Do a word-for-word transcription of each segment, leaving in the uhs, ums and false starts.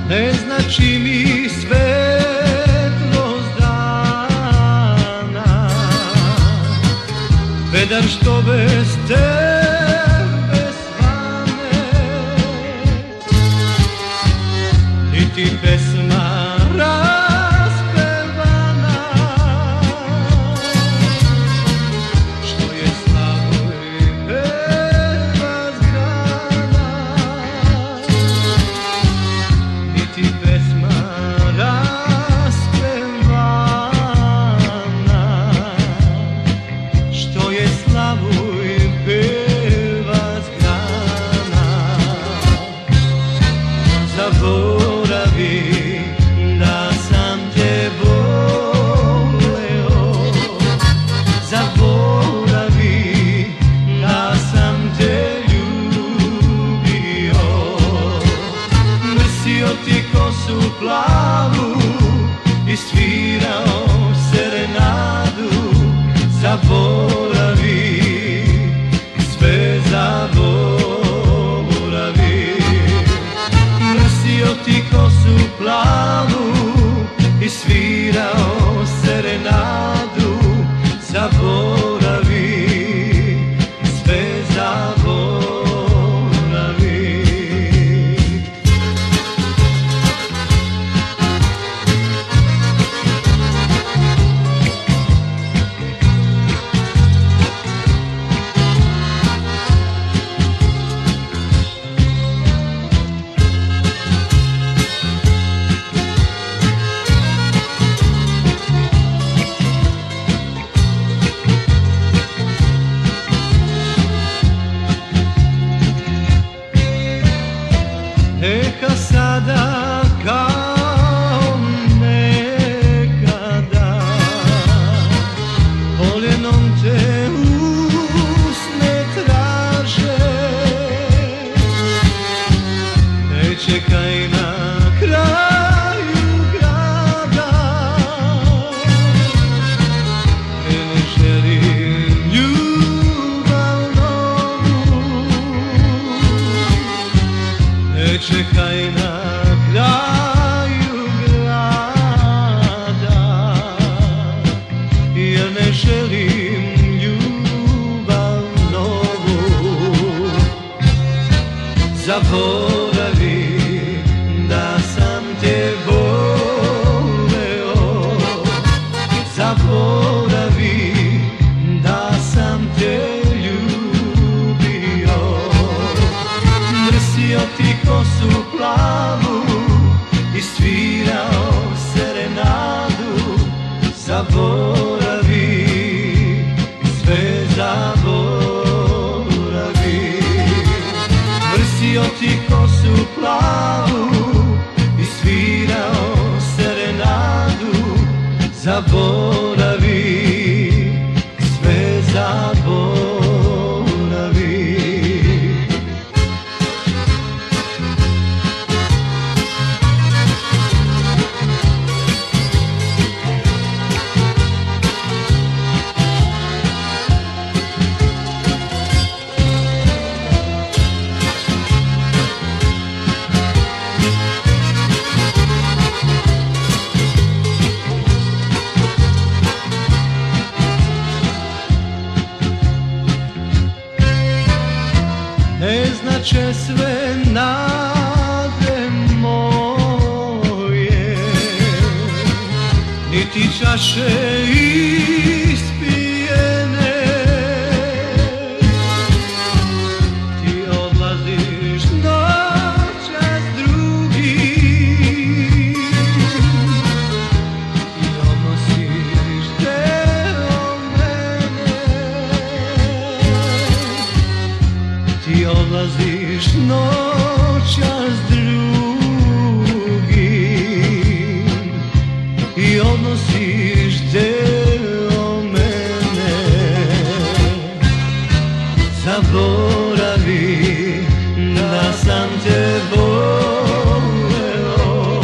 ne znači mi svetlost dana, vedar što bez tebe svane, niti pesma raspevana, što je Slavoj peva zgrana, niti pesma raspevana, što je Slavoj peva zgrana. Zaboravi da sam te voleo, zaboravi da sam te ljubio, nosio ti kosu plavu i svirao serenadu. Zaboravi, sve zaboravi, nosio ti kosu plavu i svirao serenadu. Zaboravi, sve zaboravi. Neka sada kao nekada voljenom te usne traže, ne čekaj na kraju grada, ne želim ljubav novu, ne čekaj na kraju grada, jer ne želim ljubav novu. Zaboravi da sam te voleo, zaboravi da sam te ljubio, nosio ti kosu plavu i svirao serenadu. Zaboravi, sve zaboravi, nosio ti kosu plavu i svirao serenadu. Zaboravi, sve zaboravi. Ne znače sve nade moje, niti čaše ispijene. Ti odlaziš noćas drugim i odnosiš deo mene. Ti odlaziš noćas drugim i odnosiš deo mene. Zaboravi da sam te voleo,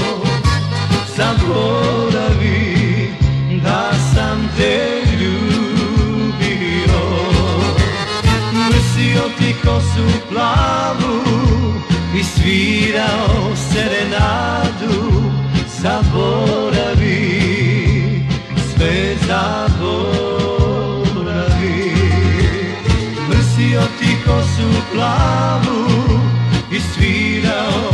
zaboravi da sam te ljubio, nosio ti kosu plavu i svirao serenadu. zaboravi, sve zaboravi. Mrsio ti kosu plavu i svirao